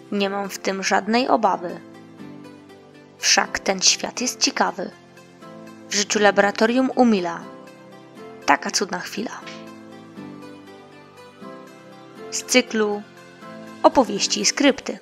Nie mam w tym żadnej obawy. Wszak ten świat jest ciekawy. W życiu laboratorium umila. Taka cudna chwila. Z cyklu opowieści i skrypty.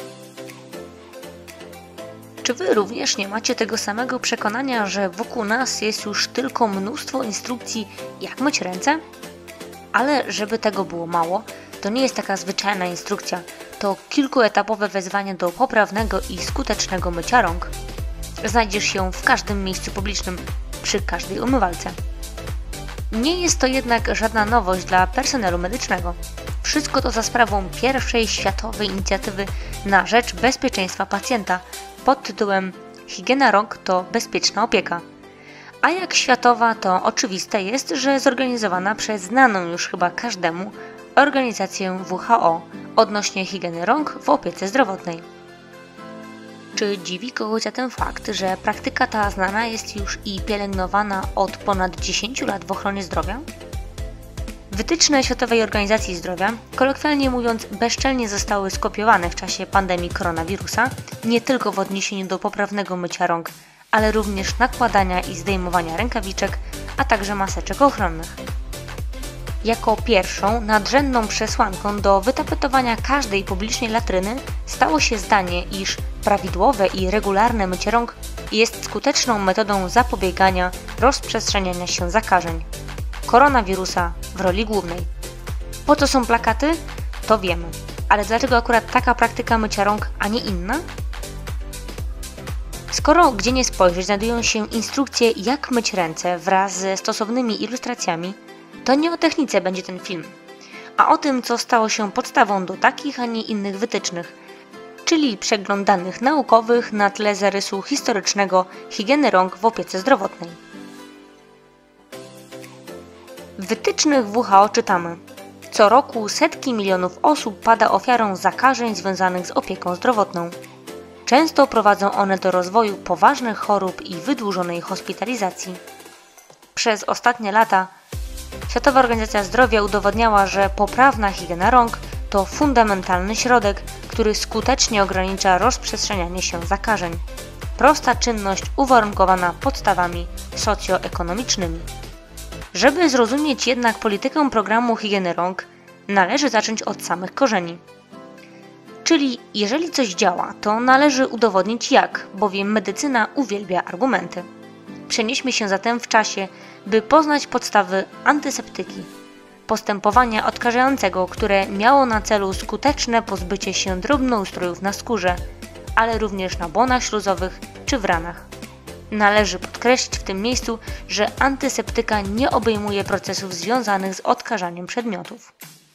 Czy wy również nie macie tego samego przekonania, że wokół nas jest już tylko mnóstwo instrukcji, jak myć ręce? Ale żeby tego było mało, to nie jest taka zwyczajna instrukcja. To kilkuetapowe wezwanie do poprawnego i skutecznego mycia rąk. Znajdziesz ją w każdym miejscu publicznym, przy każdej umywalce. Nie jest to jednak żadna nowość dla personelu medycznego. Wszystko to za sprawą pierwszej światowej inicjatywy na rzecz bezpieczeństwa pacjenta pod tytułem Higiena rąk to bezpieczna opieka. A jak światowa, to oczywiste jest, że zorganizowana przez znaną już chyba każdemu organizację WHO odnośnie higieny rąk w opiece zdrowotnej. Czy dziwi kogoś zatem fakt, że praktyka ta znana jest już i pielęgnowana od ponad 10 lat w ochronie zdrowia? Wytyczne Światowej Organizacji Zdrowia, kolokwialnie mówiąc, bezczelnie zostały skopiowane w czasie pandemii koronawirusa, nie tylko w odniesieniu do poprawnego mycia rąk, ale również nakładania i zdejmowania rękawiczek, a także maseczek ochronnych. Jako pierwszą, nadrzędną przesłanką do wytapetowania każdej publicznej latryny stało się zdanie, iż prawidłowe i regularne mycie rąk jest skuteczną metodą zapobiegania rozprzestrzeniania się zakażeń. Koronawirusa w roli głównej. Po co są plakaty? To wiemy. Ale dlaczego akurat taka praktyka mycia rąk, a nie inna? Skoro gdzie nie spojrzeć znajdują się instrukcje, jak myć ręce wraz ze stosownymi ilustracjami, to nie o technice będzie ten film, a o tym, co stało się podstawą do takich, a nie innych wytycznych, czyli przegląd danych naukowych na tle zarysu historycznego higieny rąk w opiece zdrowotnej. W wytycznych WHO czytamy: co roku setki milionów osób pada ofiarą zakażeń związanych z opieką zdrowotną. Często prowadzą one do rozwoju poważnych chorób i wydłużonej hospitalizacji. Przez ostatnie lata Światowa Organizacja Zdrowia udowodniała, że poprawna higiena rąk to fundamentalny środek, który skutecznie ogranicza rozprzestrzenianie się zakażeń. Prosta czynność uwarunkowana podstawami socjoekonomicznymi. Żeby zrozumieć jednak politykę programu higieny rąk, należy zacząć od samych korzeni. Czyli jeżeli coś działa, to należy udowodnić jak, bowiem medycyna uwielbia argumenty. Przenieśmy się zatem w czasie, by poznać podstawy antyseptyki, postępowania odkażającego, które miało na celu skuteczne pozbycie się drobnoustrojów na skórze, ale również na błonach śluzowych czy w ranach. Należy podkreślić w tym miejscu, że antyseptyka nie obejmuje procesów związanych z odkażaniem przedmiotów.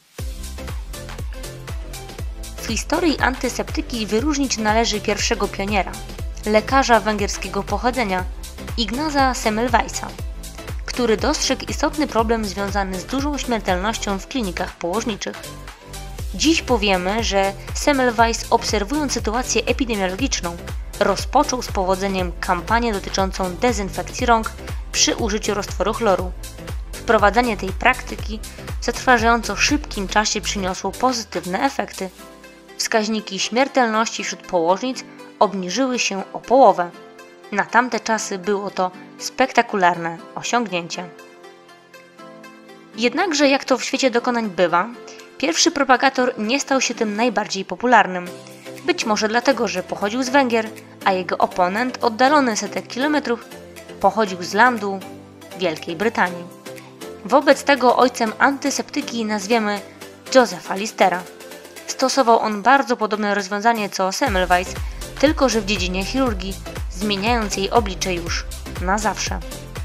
W historii antyseptyki wyróżnić należy pierwszego pioniera, lekarza węgierskiego pochodzenia, Ignaza Semmelweisa, który dostrzegł istotny problem związany z dużą śmiertelnością w klinikach położniczych. Dziś powiemy, że Semmelweis, obserwując sytuację epidemiologiczną, rozpoczął z powodzeniem kampanię dotyczącą dezynfekcji rąk przy użyciu roztworu chloru. Wprowadzenie tej praktyki w zatrważająco szybkim czasie przyniosło pozytywne efekty. Wskaźniki śmiertelności wśród położnic obniżyły się o połowę. Na tamte czasy było to spektakularne osiągnięcie. Jednakże, jak to w świecie dokonań bywa, pierwszy propagator nie stał się tym najbardziej popularnym. Być może dlatego, że pochodził z Węgier, a jego oponent, oddalony setek kilometrów, pochodził z landu Wielkiej Brytanii. Wobec tego ojcem antyseptyki nazwiemy Josepha Listera. Stosował on bardzo podobne rozwiązanie co Semmelweis, tylko że w dziedzinie chirurgii, zmieniając jej oblicze już na zawsze.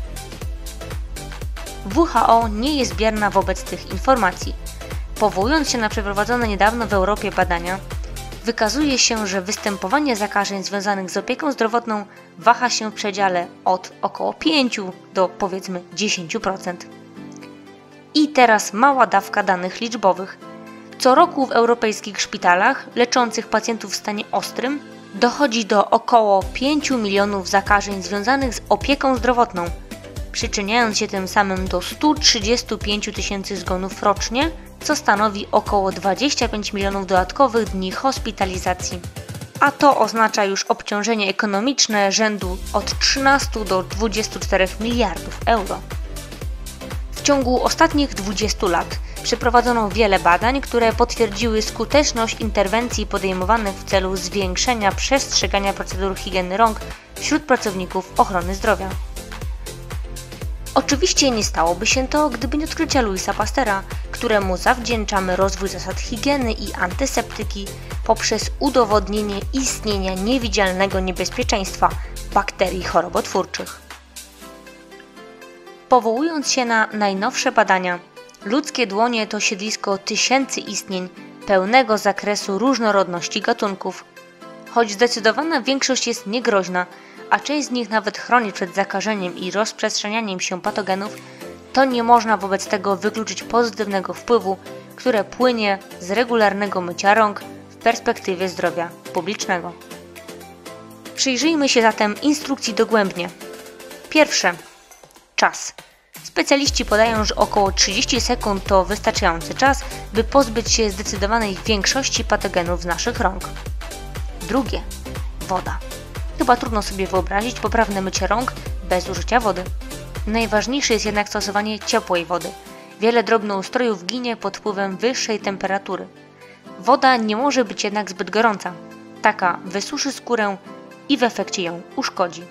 WHO nie jest bierna wobec tych informacji. Powołując się na przeprowadzone niedawno w Europie badania, wykazuje się, że występowanie zakażeń związanych z opieką zdrowotną waha się w przedziale od około 5 do powiedzmy 10%. I teraz mała dawka danych liczbowych. Co roku w europejskich szpitalach leczących pacjentów w stanie ostrym dochodzi do około 5 milionów zakażeń związanych z opieką zdrowotną, przyczyniając się tym samym do 135 000 zgonów rocznie co stanowi około 25 milionów dodatkowych dni hospitalizacji. A to oznacza już obciążenie ekonomiczne rzędu od 13 do 24 miliardów euro. W ciągu ostatnich 20 lat przeprowadzono wiele badań, które potwierdziły skuteczność interwencji podejmowanych w celu zwiększenia przestrzegania procedur higieny rąk wśród pracowników ochrony zdrowia. Oczywiście nie stałoby się to, gdyby nie odkrycia Louisa Pasteura, któremu zawdzięczamy rozwój zasad higieny i antyseptyki poprzez udowodnienie istnienia niewidzialnego niebezpieczeństwa bakterii chorobotwórczych. Powołując się na najnowsze badania, ludzkie dłonie to siedlisko tysięcy istnień pełnego zakresu różnorodności gatunków. Choć zdecydowana większość jest niegroźna, a część z nich nawet chroni przed zakażeniem i rozprzestrzenianiem się patogenów, to nie można wobec tego wykluczyć pozytywnego wpływu, które płynie z regularnego mycia rąk w perspektywie zdrowia publicznego. Przyjrzyjmy się zatem instrukcji dogłębnie. Pierwsze. Czas. Specjaliści podają, że około 30 sekund to wystarczający czas, by pozbyć się zdecydowanej większości patogenów z naszych rąk. Drugie. Woda. Chyba trudno sobie wyobrazić poprawne mycie rąk bez użycia wody. Najważniejsze jest jednak stosowanie ciepłej wody. Wiele drobnoustrojów ginie pod wpływem wyższej temperatury. Woda nie może być jednak zbyt gorąca. Taka wysuszy skórę i w efekcie ją uszkodzi.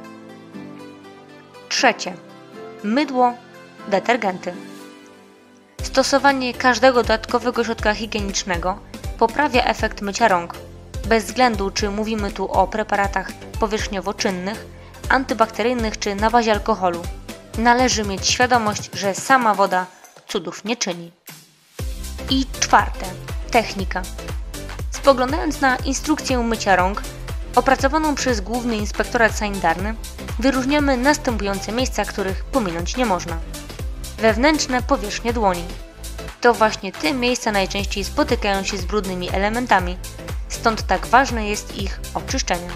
Trzecie. Mydło, detergenty. Stosowanie każdego dodatkowego środka higienicznego poprawia efekt mycia rąk. Bez względu, czy mówimy tu o preparatach powierzchniowo-czynnych, antybakteryjnych czy na bazie alkoholu. Należy mieć świadomość, że sama woda cudów nie czyni. I czwarte. Technika. Spoglądając na instrukcję mycia rąk, opracowaną przez Główny Inspektorat Sanitarny, wyróżniamy następujące miejsca, których pominąć nie można. Wewnętrzne powierzchnie dłoni. To właśnie te miejsca najczęściej spotykają się z brudnymi elementami, stąd tak ważne jest ich oczyszczenie.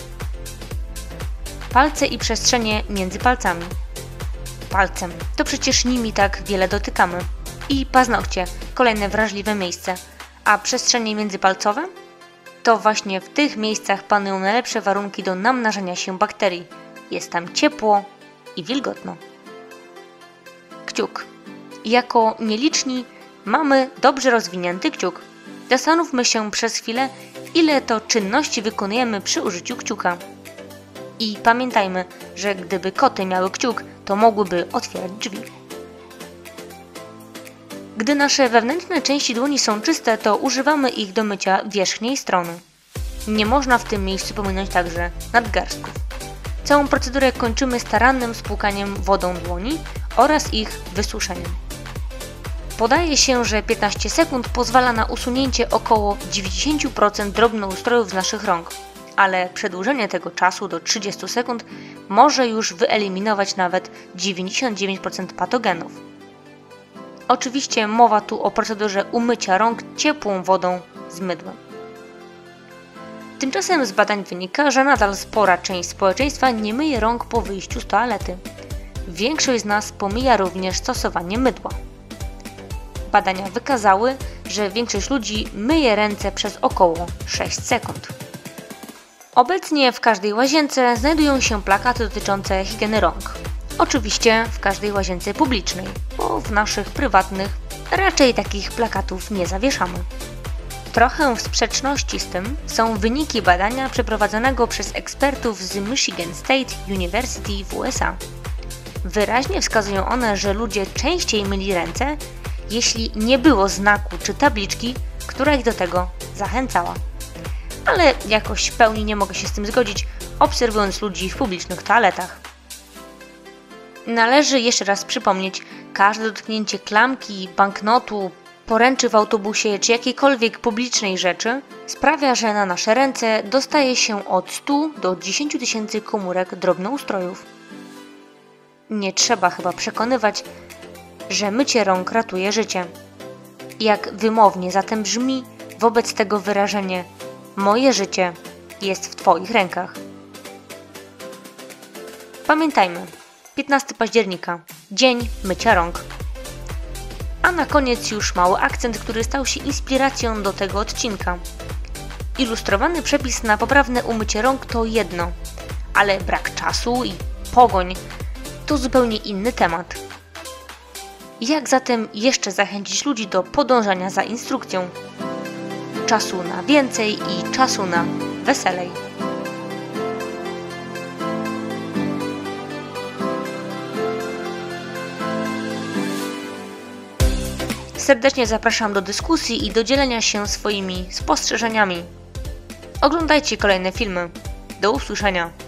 Palce i przestrzenie między palcami. Palcem, to przecież nimi tak wiele dotykamy. I paznokcie, kolejne wrażliwe miejsce. A przestrzenie międzypalcowe? To właśnie w tych miejscach panują najlepsze warunki do namnażania się bakterii. Jest tam ciepło i wilgotno. Kciuk. Jako nieliczni mamy dobrze rozwinięty kciuk. Zastanówmy się przez chwilę, ile to czynności wykonujemy przy użyciu kciuka. I pamiętajmy, że gdyby koty miały kciuk, to mogłyby otwierać drzwi. Gdy nasze wewnętrzne części dłoni są czyste, to używamy ich do mycia wierzchniej strony. Nie można w tym miejscu pominąć także nadgarstków. Całą procedurę kończymy starannym spłukaniem wodą dłoni oraz ich wysuszeniem. Podaje się, że 15 sekund pozwala na usunięcie około 90% drobnoustrojów z naszych rąk, ale przedłużenie tego czasu do 30 sekund może już wyeliminować nawet 99% patogenów. Oczywiście mowa tu o procedurze umycia rąk ciepłą wodą z mydłem. Tymczasem z badań wynika, że nadal spora część społeczeństwa nie myje rąk po wyjściu z toalety. Większość z nas pomija również stosowanie mydła. Badania wykazały, że większość ludzi myje ręce przez około 6 sekund. Obecnie w każdej łazience znajdują się plakaty dotyczące higieny rąk. Oczywiście w każdej łazience publicznej, bo w naszych prywatnych raczej takich plakatów nie zawieszamy. Trochę w sprzeczności z tym są wyniki badania przeprowadzonego przez ekspertów z Michigan State University w USA. Wyraźnie wskazują one, że ludzie częściej myli ręce, jeśli nie było znaku czy tabliczki, która ich do tego zachęcała. Ale jakoś w pełni nie mogę się z tym zgodzić, obserwując ludzi w publicznych toaletach. Należy jeszcze raz przypomnieć, każde dotknięcie klamki, banknotu, poręczy w autobusie czy jakiejkolwiek publicznej rzeczy sprawia, że na nasze ręce dostaje się od 100 do 10 tysięcy komórek drobnoustrojów. Nie trzeba chyba przekonywać, że mycie rąk ratuje życie. Jak wymownie zatem brzmi wobec tego wyrażenie: moje życie jest w Twoich rękach. Pamiętajmy, 15 października, Dzień Mycia Rąk. A na koniec już mały akcent, który stał się inspiracją do tego odcinka. Ilustrowany przepis na poprawne umycie rąk to jedno, ale brak czasu i pogoń to zupełnie inny temat. Jak zatem jeszcze zachęcić ludzi do podążania za instrukcją? Czasu na więcej i czasu na weselej. Serdecznie zapraszam do dyskusji i do dzielenia się swoimi spostrzeżeniami. Oglądajcie kolejne filmy. Do usłyszenia.